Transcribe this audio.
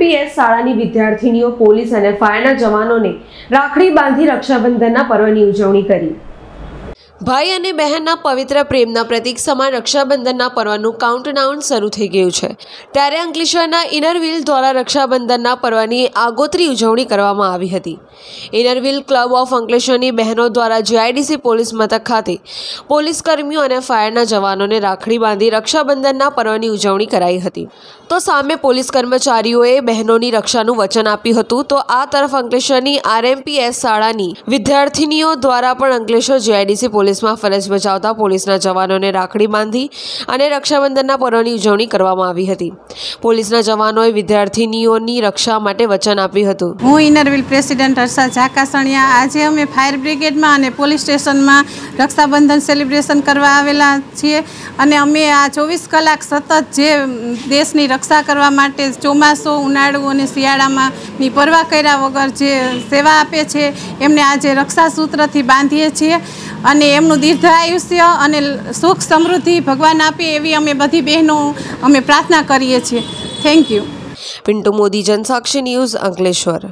RMPS શાળાની વિદ્યાર્થીનીઓ police અને ફાયરના જવાનોને રાખડી બાંધી રક્ષાબંધનના પર્વની ઉજવણી કરી। ભાઈ અને બહેનના પવિત્ર પ્રેમના પ્રતીક સમાન રક્ષાબંધનના પર્વનું કાઉન્ટડાઉન શરૂ થઈ ગયું છે। ત્યારે અંકલેશ્વરના ઇનરવ્હીલ દ્વારા રક્ષાબંધનના પર્વની આગોતરી ઉજવણી કરવામાં આવી હતી। ઇનરવ્હીલ ક્લબ ઓફ અંકલેશ્વરની બહેનો દ્વારા GIDC પોલીસ મથક ખાતે પોલીસ કર્મીઓ અને ફાયરના જવાનોને રાખડી બાંધી રક્ષાબંધનના પર્વની ઉજવણી કરાઈ હતી। તો સામે પોલીસ કર્મચારીઓએ બહેનોની રક્ષાનું વચન આપ્યું હતું। તો આ તરફ અંકલેશ્વરની RMPS શાળાની વિદ્યાર્થીનીઓ દ્વારા પણ અંકલેશ્વર GIDC પોલીસમાં ફરજ બજાવતા પોલીસના જવાનોને રાખડી બાંધી અને રક્ષાબંધનના પર્વની ઉજવણી કરવામાં આવી હતી। પોલીસના જવાનોએ વિદ્યાર્થીનીઓની રક્ષા માટે વચન આપ્યું હતું। હું ઇનરવ્હીલ પ્રેસિડેન્ટ હર્ષા ઝાકાસણિયા। આજે અમે ફાયર બ્રિગેડમાં અને પોલીસ સ્ટેશનમાં રક્ષાબંધન સેલિબ્રેશન કરવા આવેલા છીએ અને અમે આ 24 કલાક સતત જે દેશની રક્ષા કરવા માટે ચોમાસું, ઉનાળુ અને શિયાળામાંની પરવા કર્યા વગર જે સેવા આપે છે એમને આજે રક્ષા સૂત્રથી બાંધીએ છીએ અને એમનું દીર્ઘાયુષ્ય અને સુખ સમૃદ્ધિ ભગવાન આપે એવી અમે બધી બહેનો અમે પ્રાર્થના કરીએ છીએ। Thank you. Pintu Modi, Jansakshi news, Ankleshwar.